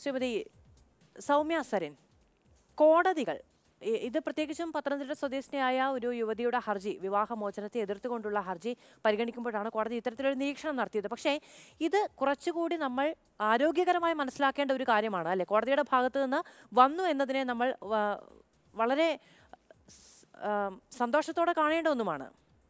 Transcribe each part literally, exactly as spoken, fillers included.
ശ്രീമതി സൗമ്യ സരിൻ, കോടതികൾ ഇത് പ്രത്യേകിച്ചും പത്തനംതിട്ട സ്വദേശിനിയായ ഒരു യുവതിയുടെ ഹർജി, വിവാഹമോചനത്തെ എതിർത്തുകൊണ്ടുള്ള ഹർജി പരിഗണിക്കുമ്പോഴാണ് കോടതി ഇത്തരത്തിലൊരു നിരീക്ഷണം നടത്തിയത്. പക്ഷേ ഇത് കുറച്ചുകൂടി നമ്മൾ ആരോഗ്യകരമായി മനസ്സിലാക്കേണ്ട ഒരു കാര്യമാണ് അല്ലെ? കോടതിയുടെ ഭാഗത്ത് നിന്ന് വന്നു എന്നതിനെ നമ്മൾ വളരെ സന്തോഷത്തോടെ കാണേണ്ട ഒന്നുമാണ്.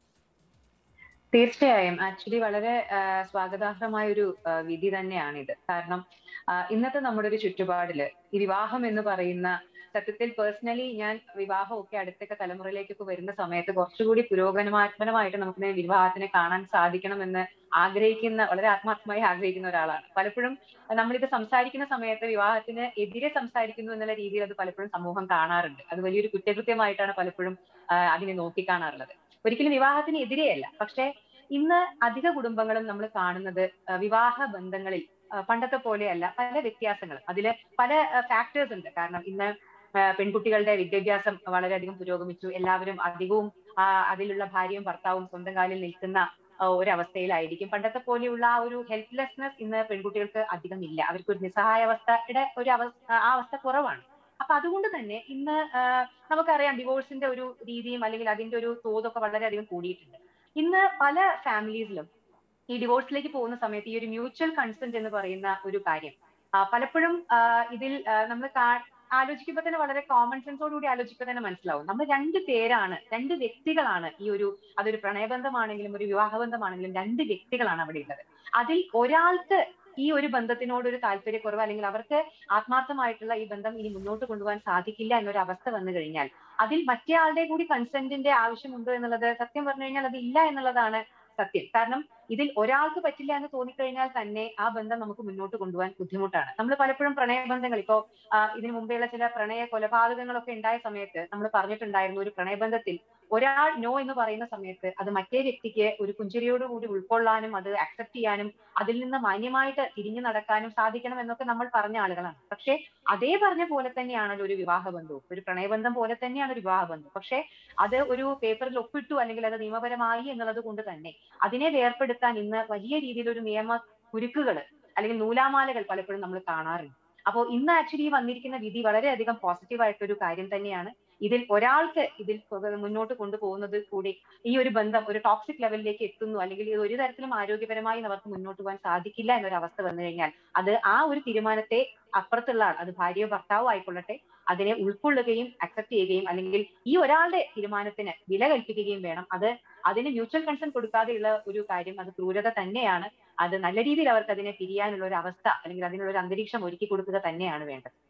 തീർച്ചയായും ആക്ച്വലി വളരെ സ്വാഗതാർഹമായ ഒരു വിധി തന്നെയാണിത്. കാരണം ഇന്നത്തെ നമ്മുടെ ഒരു ചുറ്റുപാടില് ഈ വിവാഹം എന്ന് പറയുന്ന, സത്യത്തിൽ പേഴ്സണലി ഞാൻ വിവാഹമൊക്കെ അടുത്തൊക്കെ തലമുറയിലേക്കൊക്കെ വരുന്ന സമയത്ത് കുറച്ചുകൂടി പുരോഗമനാത്മകമായിട്ട് നമുക്ക് വിവാഹത്തിനെ കാണാൻ സാധിക്കണമെന്ന് ആഗ്രഹിക്കുന്ന, വളരെ ആത്മാർത്ഥമായി ആഗ്രഹിക്കുന്ന ഒരാളാണ്. പലപ്പോഴും നമ്മളിത് സംസാരിക്കുന്ന സമയത്ത് വിവാഹത്തിന് എതിരെ സംസാരിക്കുന്നു എന്നുള്ള രീതിയിൽ അത് പലപ്പോഴും സമൂഹം കാണാറുണ്ട്. അത് വലിയൊരു കുറ്റകൃത്യമായിട്ടാണ് പലപ്പോഴും അതിനെ നോക്കിക്കാണാറുള്ളത്. ഒരിക്കലും വിവാഹത്തിന് എതിരെയല്ല. പക്ഷെ ഇന്ന് അധിക കുടുംബങ്ങളും നമ്മൾ കാണുന്നത് വിവാഹ ബന്ധങ്ങളിൽ പണ്ടത്തെ പോലെയല്ല, പല വ്യത്യാസങ്ങൾ, അതില് പല ഫാക്ടേഴ്സ് ഉണ്ട്. കാരണം ഇന്ന് പെൺകുട്ടികളുടെ വിദ്യാഭ്യാസം വളരെയധികം പുരോഗമിച്ചു. എല്ലാവരും അധികവും അതിലുള്ള ഭാര്യയും ഭർത്താവും സ്വന്തം കാലിൽ നിൽക്കുന്ന ഒരവസ്ഥയിലായിരിക്കും. പണ്ടത്തെ പോലെയുള്ള ആ ഒരു ഹെൽപ്ലെസ്നെസ് ഇന്ന് പെൺകുട്ടികൾക്ക് അധികം ഇല്ല. അവർക്ക് ഒരു നിസ്സഹായാവസ്ഥയുടെ ഒരു അവസ്ഥ, ആ അവസ്ഥ കുറവാണ്. അപ്പൊ അതുകൊണ്ട് തന്നെ ഇന്ന് നമുക്കറിയാം ഡിവോഴ്സിന്റെ ഒരു രീതിയും അല്ലെങ്കിൽ അതിന്റെ ഒരു തോതൊക്കെ വളരെയധികം കൂടിയിട്ടുണ്ട്. ഇന്ന് പല ഫാമിലീസിലും ഈ ഡിവോഴ്സിലേക്ക് പോകുന്ന സമയത്ത് ഈ ഒരു മ്യൂച്വൽ കൺസെന്റ് എന്ന് പറയുന്ന ഒരു കാര്യം പലപ്പോഴും ഇതിൽ നമ്മൾ ആലോചിക്കുമ്പോൾ തന്നെ വളരെ കോമൺ സെൻസോടുകൂടി ആലോചിക്കുമ്പോൾ തന്നെ മനസ്സിലാവും. നമ്മൾ രണ്ട് പേരാണ്, രണ്ട് വ്യക്തികളാണ് ഈ ഒരു, അതൊരു പ്രണയബന്ധമാണെങ്കിലും ഒരു വിവാഹബന്ധമാണെങ്കിലും രണ്ട് വ്യക്തികളാണ് അവിടെ ഉള്ളത്. അതിൽ ഒരാൾക്ക് ഈ ഒരു ബന്ധത്തിനോട് ഒരു താല്പര്യക്കുറവ്, അല്ലെങ്കിൽ അവർക്ക് ആത്മാർത്ഥമായിട്ടുള്ള ഈ ബന്ധം ഇനി മുന്നോട്ട് കൊണ്ടുപോകാൻ സാധിക്കില്ല എന്നൊരു അവസ്ഥ വന്നു കഴിഞ്ഞാൽ അതിൽ മറ്റേ ആളുടെ കൂടി കൺസെന്റിന്റെ ആവശ്യമുണ്ടോ എന്നുള്ളത് സത്യം പറഞ്ഞു കഴിഞ്ഞാൽ അത് ഇല്ല എന്നുള്ളതാണ് സത്യം. കാരണം ഇതിൽ ഒരാൾക്ക് പറ്റില്ല എന്ന് തോന്നിക്കഴിഞ്ഞാൽ തന്നെ ആ ബന്ധം നമുക്ക് മുന്നോട്ട് കൊണ്ടുപോകാൻ ബുദ്ധിമുട്ടാണ്. നമ്മൾ പലപ്പോഴും പ്രണയബന്ധങ്ങൾ, ഇപ്പോ ഇതിനു മുമ്പെയുള്ള ചില പ്രണയ കൊലപാതകങ്ങളൊക്കെ ഉണ്ടായ സമയത്ത് നമ്മൾ പറഞ്ഞിട്ടുണ്ടായിരുന്നു, ഒരു പ്രണയബന്ധത്തിൽ ഒരാൾ നോ എന്ന് പറയുന്ന സമയത്ത് അത് മറ്റേ വ്യക്തിക്ക് ഒരു പുഞ്ചിരിയോടുകൂടി ഉൾക്കൊള്ളാനും അത് അക്സെപ്റ്റ് ചെയ്യാനും അതിൽ നിന്ന് മാന്യമായിട്ട് തിരിഞ്ഞു നടക്കാനും സാധിക്കണം എന്നൊക്കെ നമ്മൾ പറഞ്ഞ ആളുകളാണ്. പക്ഷെ അതേ പറഞ്ഞ പോലെ തന്നെയാണല്ലോ ഒരു വിവാഹബന്ധവും. ഒരു പ്രണയബന്ധം പോലെ തന്നെയാണ് ഒരു വിവാഹബന്ധം. പക്ഷെ അത് ഒരു പേപ്പറിൽ ഒപ്പിട്ടു അല്ലെങ്കിൽ അത് നിയമപരമായി എന്നുള്ളത് കൊണ്ട് തന്നെ അതിനെ വേർപ്പെടുത്താൻ ഇന്ന് വലിയ രീതിയിലൊരു നിയമ കുരുക്കുകൾ അല്ലെങ്കിൽ നൂലാമാലകൾ പലപ്പോഴും നമ്മൾ കാണാറുണ്ട്. അപ്പോൾ ഇന്ന് ആക്ച്വലി വന്നിരിക്കുന്ന വിധി വളരെയധികം പോസിറ്റീവായിട്ടൊരു കാര്യം തന്നെയാണ്. ഇതിൽ ഒരാൾക്ക് ഇതിൽ മുന്നോട്ട് കൊണ്ടുപോകുന്നത് കൂടി ഈ ഒരു ബന്ധം ഒരു ടോക്സിക് ലെവലിലേക്ക് എത്തുന്നു, അല്ലെങ്കിൽ ഇത് ഒരു തരത്തിലും ആരോഗ്യപരമായി അവർക്ക് മുന്നോട്ട് പോകാൻ സാധിക്കില്ല എന്നൊരവസ്ഥ വന്നു കഴിഞ്ഞാൽ അത് ആ ഒരു തീരുമാനത്തെ അപ്പുറത്തുള്ള ആൾ, അത് ഭാര്യയോ ഭർത്താവോ ആയിക്കൊള്ളട്ടെ, അതിനെ ഉൾക്കൊള്ളുകയും അക്സെപ്റ്റ് ചെയ്യുകയും അല്ലെങ്കിൽ ഈ ഒരാളുടെ തീരുമാനത്തിന് വില കൽപ്പിക്കുകയും വേണം. അത് അതിന് മ്യൂച്വൽ കൺസെന്റ് കൊടുക്കാതെയുള്ള ഒരു കാര്യം അത് ക്രൂരത തന്നെയാണ്. അത് നല്ല രീതിയിൽ അവർക്ക് അതിനെ പിരിയാനുള്ള ഒരു അവസ്ഥ അല്ലെങ്കിൽ അതിനുള്ള ഒരു അന്തരീക്ഷം ഒരുക്കി കൊടുക്കുക തന്നെയാണ് വേണ്ടത്.